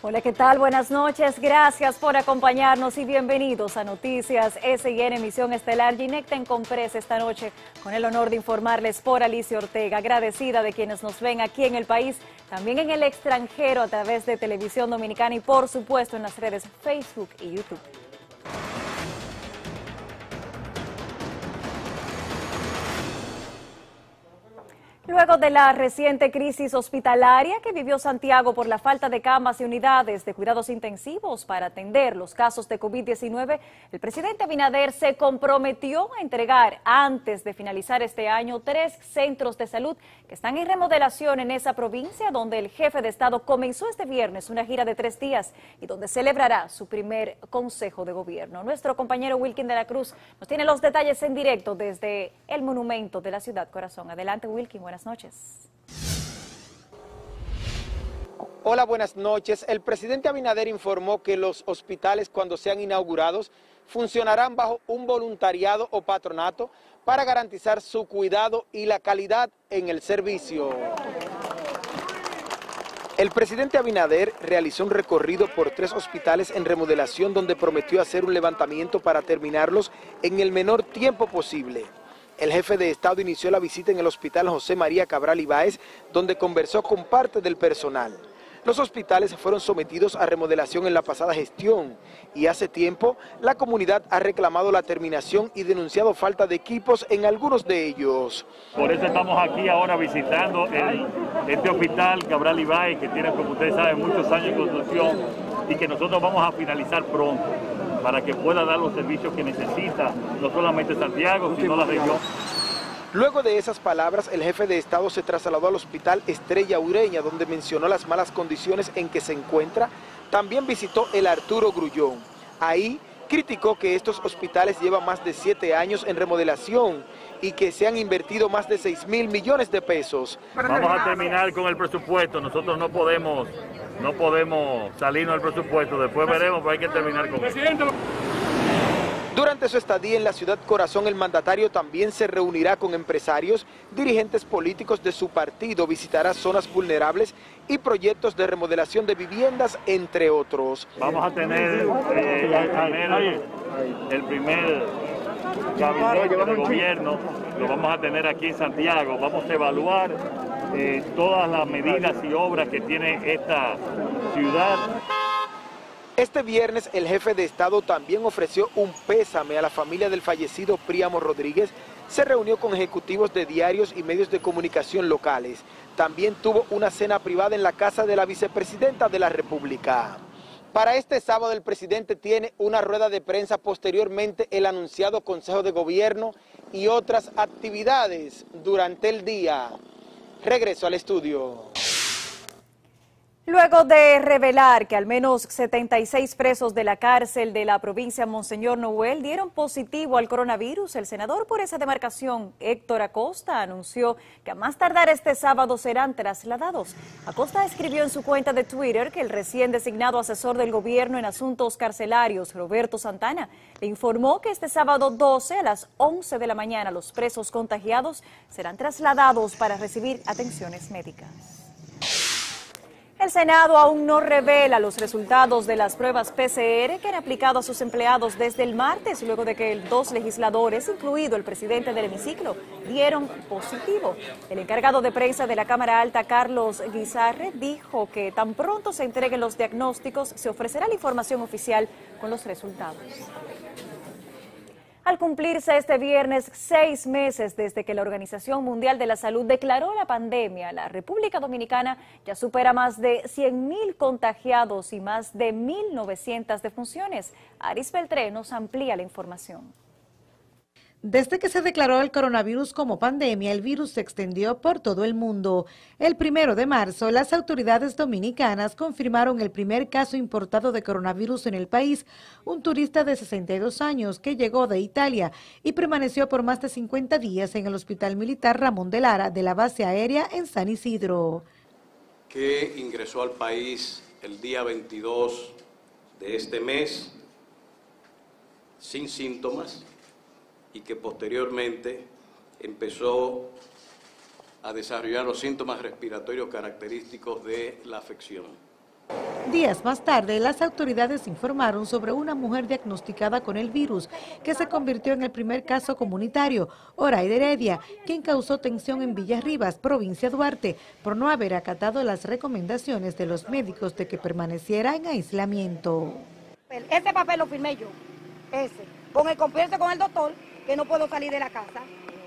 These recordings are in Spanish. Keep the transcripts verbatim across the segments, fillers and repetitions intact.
Hola, ¿qué tal? Buenas noches. Gracias por acompañarnos y bienvenidos a Noticias S I N Emisión Estelar. Ginette Tencomprés esta noche con el honor de informarles por Alicia Ortega. Agradecida de quienes nos ven aquí en el país, también en el extranjero a través de Televisión Dominicana y por supuesto en las redes Facebook y YouTube. Luego de la reciente crisis hospitalaria que vivió Santiago por la falta de camas y unidades de cuidados intensivos para atender los casos de COVID diecinueve, el presidente Abinader se comprometió a entregar antes de finalizar este año tres centros de salud que están en remodelación en esa provincia, donde el jefe de Estado comenzó este viernes una gira de tres días y donde celebrará su primer consejo de gobierno. Nuestro compañero Wilkin de la Cruz nos tiene los detalles en directo desde el monumento de la Ciudad Corazón. Adelante, Wilkin. Buenas noches. Hola, buenas noches. El presidente Abinader informó que los hospitales, cuando sean inaugurados, funcionarán bajo un voluntariado o patronato para garantizar su cuidado y la calidad en el servicio. El presidente Abinader realizó un recorrido por tres hospitales en remodelación donde prometió hacer un levantamiento para terminarlos en el menor tiempo posible. El jefe de Estado inició la visita en el Hospital José María Cabral Ibáez, donde conversó con parte del personal. Los hospitales fueron sometidos a remodelación en la pasada gestión y hace tiempo la comunidad ha reclamado la terminación y denunciado falta de equipos en algunos de ellos. Por eso estamos aquí ahora visitando el, este Hospital Cabral Ibáez, que tiene, como ustedes saben, muchos años de construcción y que nosotros vamos a finalizar pronto, para que pueda dar los servicios que necesita, no solamente Santiago, sino la región. Luego de esas palabras, el jefe de Estado se trasladó al Hospital Estrella Ureña, donde mencionó las malas condiciones en que se encuentra. También visitó el Arturo Grullón. Ahí criticó que estos hospitales llevan más de siete años en remodelación y que se han invertido más de seis mil millones de pesos. Vamos a terminar con el presupuesto, nosotros no podemos, no podemos salirnos del presupuesto, después veremos, pero hay que terminar con eso. Durante su estadía en la Ciudad Corazón, el mandatario también se reunirá con empresarios, dirigentes políticos de su partido, visitará zonas vulnerables y proyectos de remodelación de viviendas, entre otros. Vamos a tener eh, el primer, el primer gabinete de gobierno, lo vamos a tener aquí en Santiago, vamos a evaluar eh, todas las medidas y obras que tiene esta ciudad. Este viernes el jefe de Estado también ofreció un pésame a la familia del fallecido Príamo Rodríguez. Se reunió con ejecutivos de diarios y medios de comunicación locales. También tuvo una cena privada en la casa de la vicepresidenta de la República. Para este sábado el presidente tiene una rueda de prensa, posteriormente el anunciado Consejo de Gobierno y otras actividades durante el día. Regreso al estudio. Luego de revelar que al menos setenta y seis presos de la cárcel de la provincia Monseñor Noel dieron positivo al coronavirus, el senador por esa demarcación, Héctor Acosta, anunció que a más tardar este sábado serán trasladados. Acosta escribió en su cuenta de Twitter que el recién designado asesor del gobierno en asuntos carcelarios, Roberto Santana, le informó que este sábado doce a las once de la mañana los presos contagiados serán trasladados para recibir atenciones médicas. El Senado aún no revela los resultados de las pruebas P C R que han aplicado a sus empleados desde el martes, luego de que dos legisladores, incluido el presidente del hemiciclo, dieron positivo. El encargado de prensa de la Cámara Alta, Carlos Guizarre, dijo que tan pronto se entreguen los diagnósticos, se ofrecerá la información oficial con los resultados. Al cumplirse este viernes seis meses desde que la Organización Mundial de la Salud declaró la pandemia, la República Dominicana ya supera más de cien mil contagiados y más de mil novecientas defunciones. Aris Beltré nos amplía la información. Desde que se declaró el coronavirus como pandemia, el virus se extendió por todo el mundo. El primero de marzo, las autoridades dominicanas confirmaron el primer caso importado de coronavirus en el país, un turista de sesenta y dos años que llegó de Italia y permaneció por más de cincuenta días en el Hospital Militar Ramón de Lara de la base aérea en San Isidro. Que ingresó al país el día veintidós de este mes sin síntomas y que posteriormente empezó a desarrollar los síntomas respiratorios característicos de la afección. Días más tarde, las autoridades informaron sobre una mujer diagnosticada con el virus, que se convirtió en el primer caso comunitario, Oraide Heredia, quien causó tensión en Villarribas, provincia de Duarte, por no haber acatado las recomendaciones de los médicos de que permaneciera en aislamiento. Ese papel lo firmé yo, ese, con el compromiso con el doctor, que no puedo salir de la casa.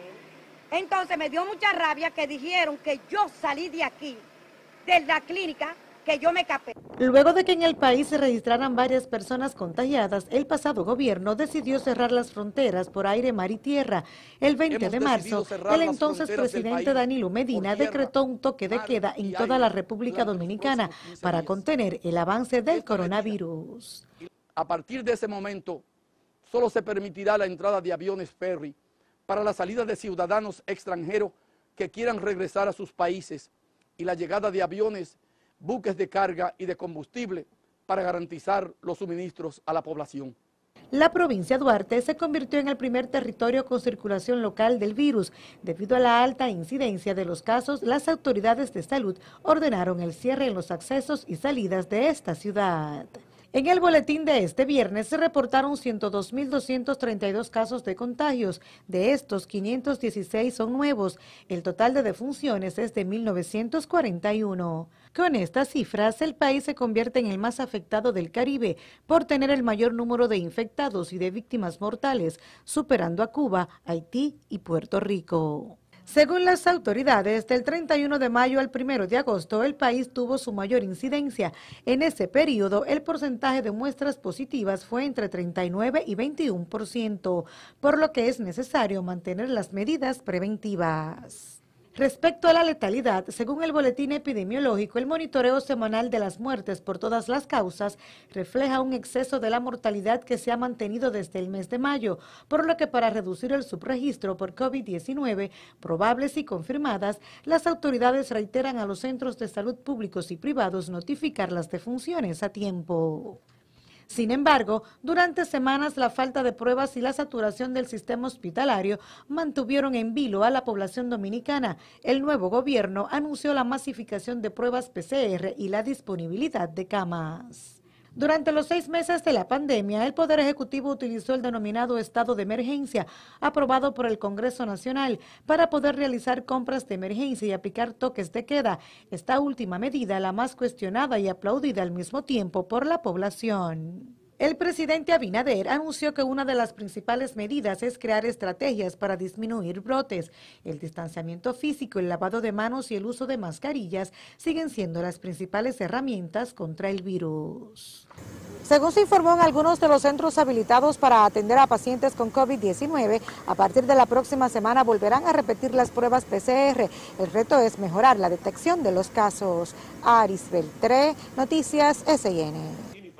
Entonces me dio mucha rabia que dijeron que yo salí de aquí, de la clínica, que yo me escapé. Luego de que en el país se registraran varias personas contagiadas, el pasado gobierno decidió cerrar las fronteras por aire, mar y tierra. El veinte de marzo, el entonces presidente Danilo Medina decretó un toque de queda en toda la República Dominicana para contener el avance del coronavirus. A partir de ese momento, solo se permitirá la entrada de aviones ferry para la salida de ciudadanos extranjeros que quieran regresar a sus países y la llegada de aviones, buques de carga y de combustible para garantizar los suministros a la población. La provincia de Duarte se convirtió en el primer territorio con circulación local del virus. Debido a la alta incidencia de los casos, las autoridades de salud ordenaron el cierre en los accesos y salidas de esta ciudad. En el boletín de este viernes se reportaron ciento dos mil doscientos treinta y dos casos de contagios. De estos, quinientos dieciséis son nuevos. El total de defunciones es de mil novecientos cuarenta y uno. Con estas cifras, el país se convierte en el más afectado del Caribe por tener el mayor número de infectados y de víctimas mortales, superando a Cuba, Haití y Puerto Rico. Según las autoridades, del treinta y uno de mayo al primero de agosto, el país tuvo su mayor incidencia. En ese periodo, el porcentaje de muestras positivas fue entre treinta y nueve y veintiuno por ciento, por lo que es necesario mantener las medidas preventivas. Respecto a la letalidad, según el boletín epidemiológico, el monitoreo semanal de las muertes por todas las causas refleja un exceso de la mortalidad que se ha mantenido desde el mes de mayo, por lo que para reducir el subregistro por COVID diecinueve, probables y confirmadas, las autoridades reiteran a los centros de salud públicos y privados notificar las defunciones a tiempo. Sin embargo, durante semanas la falta de pruebas y la saturación del sistema hospitalario mantuvieron en vilo a la población dominicana. El nuevo gobierno anunció la masificación de pruebas P C R y la disponibilidad de camas. Durante los seis meses de la pandemia, el Poder Ejecutivo utilizó el denominado estado de emergencia, aprobado por el Congreso Nacional, para poder realizar compras de emergencia y aplicar toques de queda. Esta última medida, la más cuestionada y aplaudida al mismo tiempo por la población. El presidente Abinader anunció que una de las principales medidas es crear estrategias para disminuir brotes. El distanciamiento físico, el lavado de manos y el uso de mascarillas siguen siendo las principales herramientas contra el virus. Según se informó en algunos de los centros habilitados para atender a pacientes con COVID diecinueve, a partir de la próxima semana volverán a repetir las pruebas P C R. El reto es mejorar la detección de los casos. Aris Beltré, Noticias S I N.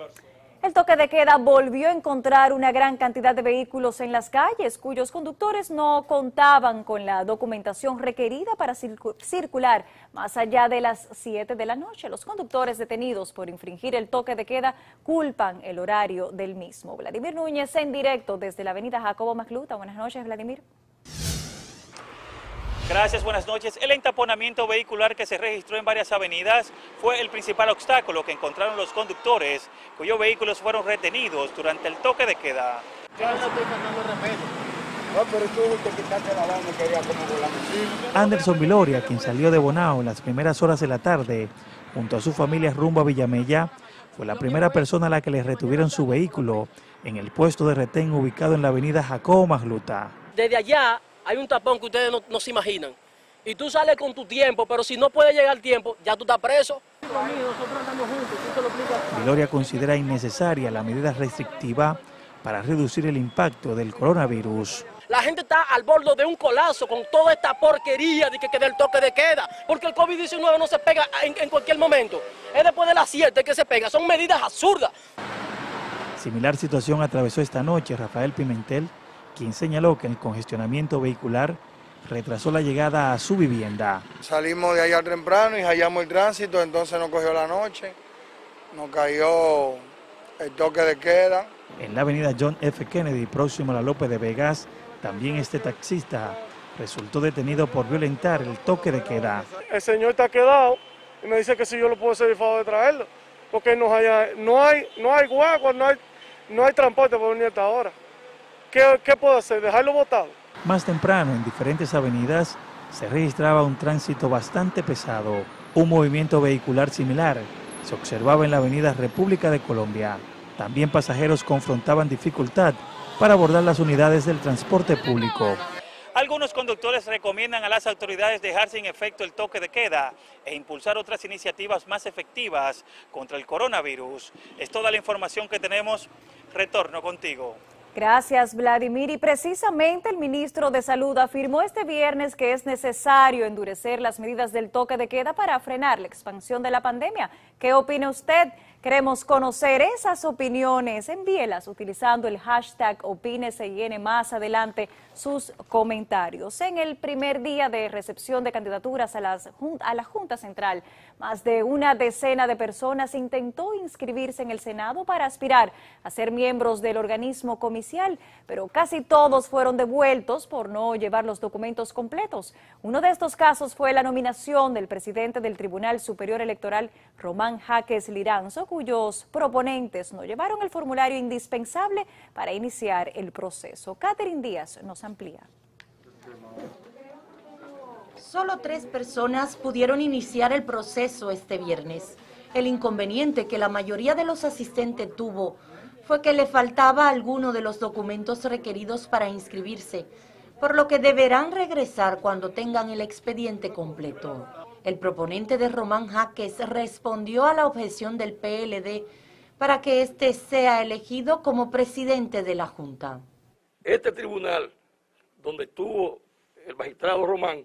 El toque de queda volvió a encontrar una gran cantidad de vehículos en las calles cuyos conductores no contaban con la documentación requerida para circular más allá de las siete de la noche. Los conductores detenidos por infringir el toque de queda culpan el horario del mismo. Vladimir Núñez en directo desde la avenida Jacobo Macluta. Buenas noches, Vladimir. Gracias, buenas noches. El entaponamiento vehicular que se registró en varias avenidas fue el principal obstáculo que encontraron los conductores, cuyos vehículos fueron retenidos durante el toque de queda. Anderson Viloria, quien salió de Bonao en las primeras horas de la tarde, junto a su familia rumbo a Villamella, fue la primera persona a la que le retuvieron su vehículo en el puesto de retén ubicado en la avenida Jacobo Macluta. Desde allá hay un tapón que ustedes no, no se imaginan. Y tú sales con tu tiempo, pero si no puede llegar el tiempo, ya tú estás preso. Viloria considera innecesaria la medida restrictiva para reducir el impacto del coronavirus. La gente está al borde de un colapso con toda esta porquería de que quede el toque de queda, porque el COVID diecinueve no se pega en, en cualquier momento. Es después de las siete que se pega, son medidas absurdas. Similar situación atravesó esta noche Rafael Pimentel, quien señaló que el congestionamiento vehicular retrasó la llegada a su vivienda. Salimos de allá temprano y hallamos el tránsito, entonces nos cogió la noche, nos cayó el toque de queda. En la avenida John F. Kennedy, próximo a la López de Vegas, también este taxista resultó detenido por violentar el toque de queda. El señor está quedado y me dice que si yo lo puedo hacer el favor de traerlo. porque no hay, no hay, no hay guagua, no hay, no hay transporte por venir hasta ahora. ¿Qué, qué puedo hacer? ¿Dejarlo botado? Más temprano, en diferentes avenidas, se registraba un tránsito bastante pesado. Un movimiento vehicular similar se observaba en la avenida República de Colombia. También pasajeros confrontaban dificultad para abordar las unidades del transporte público. Algunos conductores recomiendan a las autoridades dejar sin efecto el toque de queda e impulsar otras iniciativas más efectivas contra el coronavirus. Es toda la información que tenemos. Retorno contigo. Gracias, Vladimir. Y precisamente el ministro de Salud afirmó este viernes que es necesario endurecer las medidas del toque de queda para frenar la expansión de la pandemia. ¿Qué opina usted? Queremos conocer esas opiniones. Envíelas utilizando el hashtag OpíneSIN. Más adelante sus comentarios. En el primer día de recepción de candidaturas a, las, a la Junta Central, más de una decena de personas intentó inscribirse en el Senado para aspirar a ser miembros del organismo comicial, pero casi todos fueron devueltos por no llevar los documentos completos. Uno de estos casos fue la nominación del presidente del Tribunal Superior Electoral, Román Jaques Liranzo, cuyos proponentes no llevaron el formulario indispensable para iniciar el proceso. Catherine Díaz nos amplía. Solo tres personas pudieron iniciar el proceso este viernes. El inconveniente que la mayoría de los asistentes tuvo fue que le faltaba alguno de los documentos requeridos para inscribirse, por lo que deberán regresar cuando tengan el expediente completo. El proponente de Román Jaques respondió a la objeción del P L D para que éste sea elegido como presidente de la Junta. Este tribunal, donde estuvo el magistrado Román,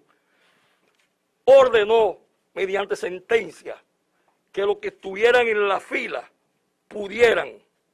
ordenó mediante sentencia que los que estuvieran en la fila pudieran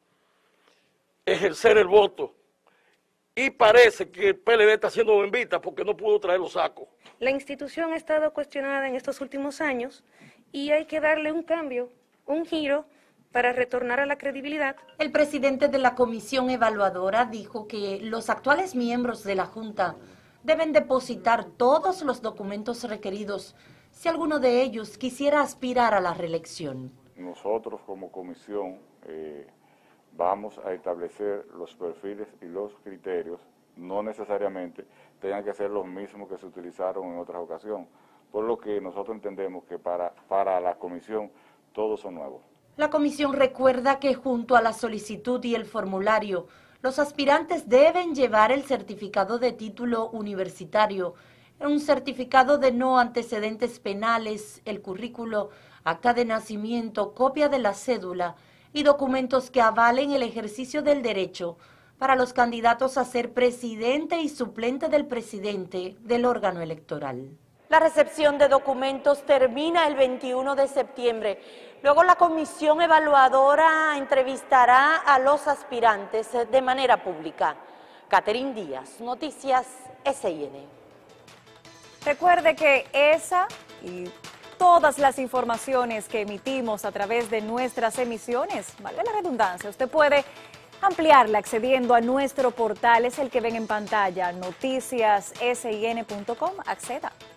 ejercer el voto. Y parece que el P L D está haciendo bombita porque no pudo traer los sacos. La institución ha estado cuestionada en estos últimos años y hay que darle un cambio, un giro para retornar a la credibilidad. El presidente de la comisión evaluadora dijo que los actuales miembros de la Junta deben depositar todos los documentos requeridos si alguno de ellos quisiera aspirar a la reelección. Nosotros como comisión eh, vamos a establecer los perfiles y los criterios, no necesariamente tengan que ser los mismos que se utilizaron en otras ocasiones, por lo que nosotros entendemos que para, para la comisión todos son nuevos. La comisión recuerda que junto a la solicitud y el formulario, los aspirantes deben llevar el certificado de título universitario, un certificado de no antecedentes penales, el currículo, acta de nacimiento, copia de la cédula y documentos que avalen el ejercicio del derecho para los candidatos a ser presidente y suplente del presidente del órgano electoral. La recepción de documentos termina el veintiuno de septiembre. Luego la comisión evaluadora entrevistará a los aspirantes de manera pública. Catherine Díaz, Noticias S I N. Recuerde que esa y todas las informaciones que emitimos a través de nuestras emisiones, valga la redundancia, usted puede ampliarla accediendo a nuestro portal, es el que ven en pantalla, noticias sin punto com, acceda.